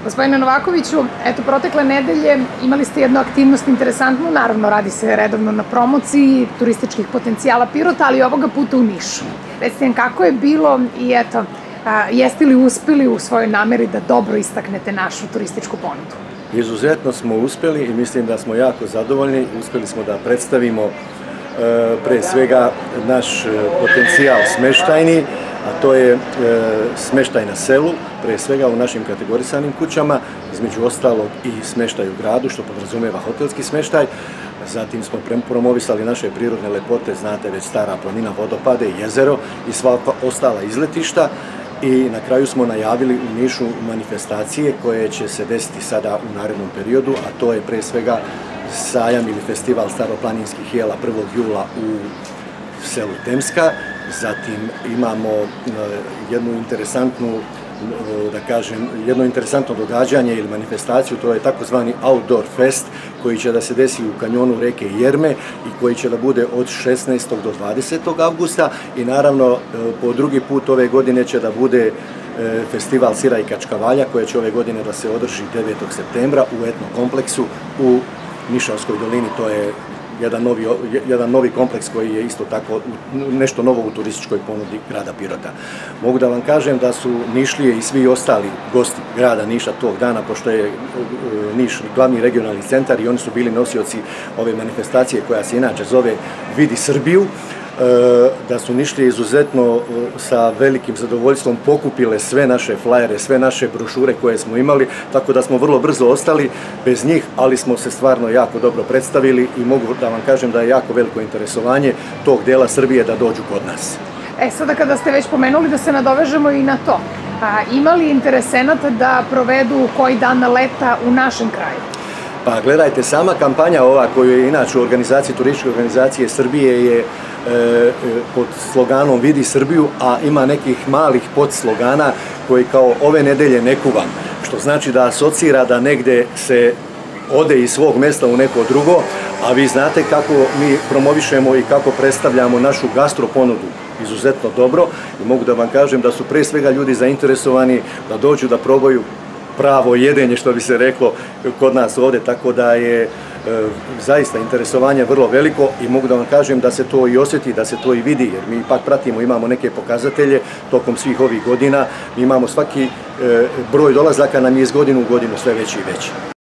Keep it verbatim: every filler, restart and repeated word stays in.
Gospodine Novakoviću, eto, protekle nedelje imali ste jednu aktivnost interesantnu, naravno radi se redovno na promociji turističkih potencijala Pirota, ali ovoga puta u Nišu. Recite nam kako je bilo i eto, a, jeste li uspeli u svojoj nameri da dobro istaknete našu turističku ponudu? Izuzetno smo uspeli i mislim da smo jako zadovoljni. Uspeli smo da predstavimo e, pre svega naš potencijal smeštajni, a to je e, smeštaj na selu, pre svega u našim kategorisanim kućama, između ostalog i smeštaj u gradu, što podrazumeva hotelski smeštaj. Zatim smo promovisali naše prirodne lepote, znate već Stara planina, vodopade, jezero i sva ostala izletišta. I na kraju smo najavili u Nišu manifestacije koje će se desiti sada u narednom periodu, a to je pre svega sajam ili festival staroplaninskih jela prvog jula u selu Temska. Zatim imamo jednu interesantnu, da kažem, jedno interesantno događanje ili manifestaciju, to je takozvani Outdoor Fest, koji će da se desi u kanjonu reke Jerme i koji će da bude od šesnaestog do dvadesetog avgusta i naravno po drugi put ove godine će da bude festival sira i kačkavalja koji će ove godine da se održi devetog septembra u etno kompleksu u Nišavskoj dolini. To je jedan novi, jedan novi kompleks koji je isto tako nešto novo u turističkoj ponudi grada Pirota. Mogu da vam kažem da su Nišlije i svi ostali gosti grada Niša tog dana, pošto je Niš glavni regionalni centar i oni su bili nosioci ove manifestacije koja se inače zove Vidi Srbiju, da su Nišlije izuzetno sa velikim zadovoljstvom pokupile sve naše flajere, sve naše brošure koje smo imali, tako da smo vrlo brzo ostali bez njih, ali smo se stvarno jako dobro predstavili i mogu da vam kažem da je jako veliko interesovanje tog dela Srbije da dođu kod nas. E, sada kada ste već pomenuli da se nadovežemo i na to, a, ima li interesenata da provedu koji dan leta u našem kraju? Pa gledajte, sama kampanja ova koju je inače u organizaciji, turističke organizacije Srbije je e, pod sloganom Vidi Srbiju, a ima nekih malih podslogana koji kao ove nedelje ne kuvam, što znači da asocira da negde se ode iz svog mesta u neko drugo, a vi znate kako mi promovišemo i kako predstavljamo našu gastro ponudu izuzetno dobro i mogu da vam kažem da su pre svega ljudi zainteresovani da dođu da probaju pravo jedenje, što bi se reklo kod nas ovde, tako da je e, zaista interesovanje vrlo veliko i mogu da vam kažem da se to i osjeti, da se to i vidi, jer mi ipak pratimo, imamo neke pokazatelje tokom svih ovih godina, mi imamo svaki e, broj dolazaka nam je iz godinu u godinu sve veći i veći.